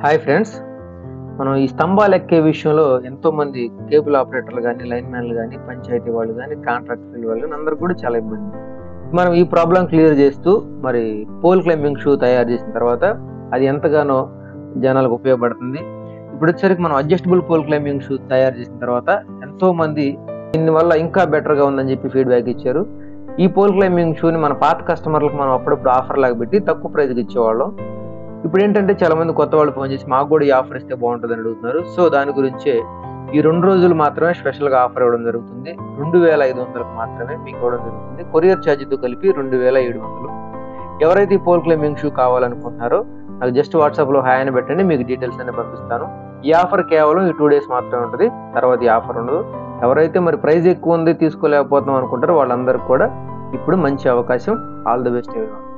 Hi friends, మనం ఈ స్తంభాలు ఎక్కే విషయంలో ఎంతోమంది కేబుల్ ఆపరేటర్లు కానీ, లైన్ మ్యాన్లు కానీ, పంచాయతీ వాళ్ళు కానీ, కాంట్రాక్ట్ ఫీల్డ్ వాళ్ళు అందరూ కూడా చాలా ఇబ్బంది. మనం ఈ ప్రాబ్లం క్లియర్ చేస్తూ మరి పోల్ క్లైంబింగ్ షూ తయారు చేసిన తర్వాత అది ఎంతగానో జనాలకు ఉపయోగపడుతుంది. ఇప్పుడు వచ్చేసరికి మనం అడ్జస్టబుల్ పోల్ క్లైంబింగ్ షూ తయారు చేసిన తర్వాత ఎంతోమంది దీనివల్ల ఇంకా బెటర్గా ఉందని చెప్పి ఫీడ్బ్యాక్ ఇచ్చారు. ఈ పోల్ క్లైంబింగ్ షూని మన పాత కస్టమర్లకు మనం అప్పుడప్పుడు ఆఫర్ లాగా పెట్టి తక్కువ ప్రైస్కి ఇచ్చేవాళ్ళం. ఇప్పుడు ఏంటంటే చాలా మంది కొత్త వాళ్ళు ఫోన్ చేసి మాకు కూడా ఈ ఆఫర్ ఇస్తే బాగుంటుందని అడుగుతున్నారు. సో దాని గురించే ఈ 2 రోజులు మాత్రమే స్పెషల్గా ఆఫర్ ఇవ్వడం జరుగుతుంది. 2500కు మాత్రమే మీకు ఇవ్వడం జరుగుతుంది. కొరియర్ ఛార్జీతో కలిపి 2700. ఎవరైతే ఈ పోల్ క్లైంబింగ్ షూ కావాలనుకుంటున్నారో నాకు జస్ట్ వాట్సాప్లో హాయ్ అని పెట్టండి, మీకు డీటెయిల్స్ అన్ని పంపిస్తాను. ఈ ఆఫర్ కేవలం ఈ 2 days మాత్రమే ఉంటుంది, తర్వాత ఈ ఆఫర్ ఉండదు. ఎవరైతే మరి ప్రైస్ ఎక్కువ ఉంది తీసుకోలేకపోతున్నాం అనుకుంటారో వాళ్ళందరికీ కూడా ఇప్పుడు మంచి అవకాశం. All the best.